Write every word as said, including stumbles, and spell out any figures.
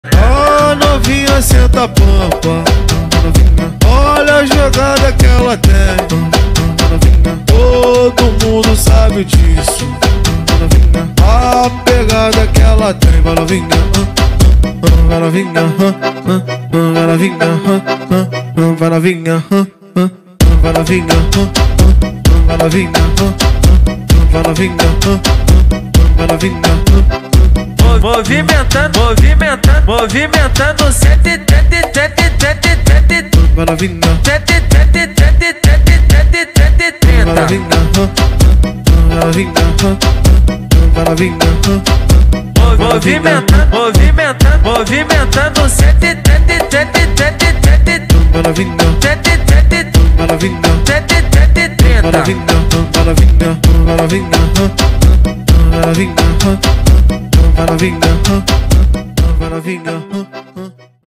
A novinha senta a pampa, olha a jogada que ela tem. Todo mundo sabe disso, a pegada que ela tem. Vai novinha, vai novinha, vai novinha, vai novinha, vai novinha, vai novinha, vai novinha, vai novinha. Movimentando, movimentando, movimentando sete, sete, sete, sete, sete. Vai novinha, sete, sete, sete, sete, sete, sete, trinta. vai novinha, vai novinha, vai novinha. Movimentando, movimentando, movimentando sete, sete, sete, sete, sete. Vai novinha, sete, sete, vai novinha, sete, sete, trinta. vai novinha, vai novinha, vai novinha, vai novinha, vai novinha, vai novinha.